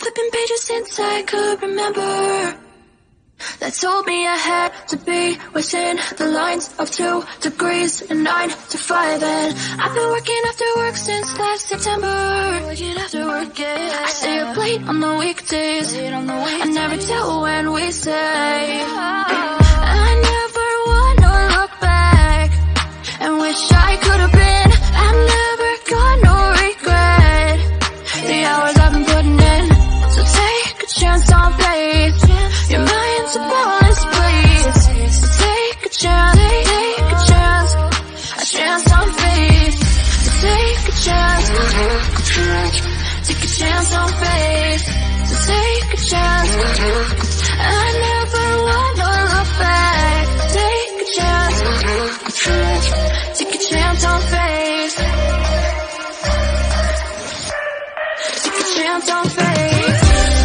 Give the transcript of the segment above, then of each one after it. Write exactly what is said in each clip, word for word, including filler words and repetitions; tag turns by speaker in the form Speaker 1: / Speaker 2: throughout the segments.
Speaker 1: flipping pages since I could remember, that told me I had to be within the lines of two degrees and nine to five. And I've been working after work since last September. Working after work, yeah. I stay up late on the weekdays. I never tell when we say. I never wanna look back and wish I could have been. I've never got no regret. The hours I've been putting in, so take a chance on faith. Your mind's a bonus, please. So take a chance, take a chance, a chance on faith. So take a chance, take a chance on faith. So take a chance. I never wanna look back. Take a chance, take a chance on faith. Take a chance on faith.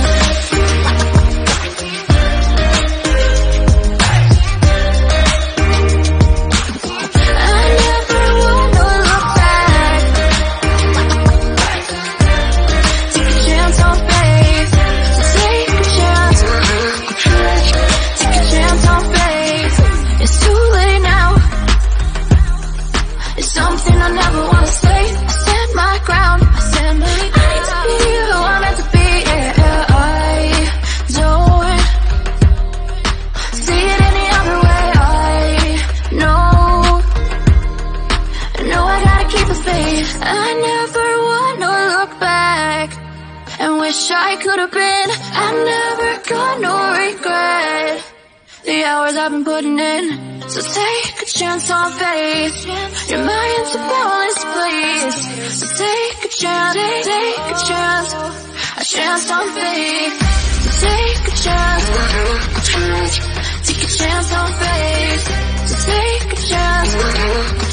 Speaker 1: I never wanna look back and wish I could have been. I never got no regret. The hours I've been putting in, so take a chance on faith. Your mind's a bonus, please. So take a chance, take a chance, a chance on faith. So take a chance, take a chance on faith. So take a chance.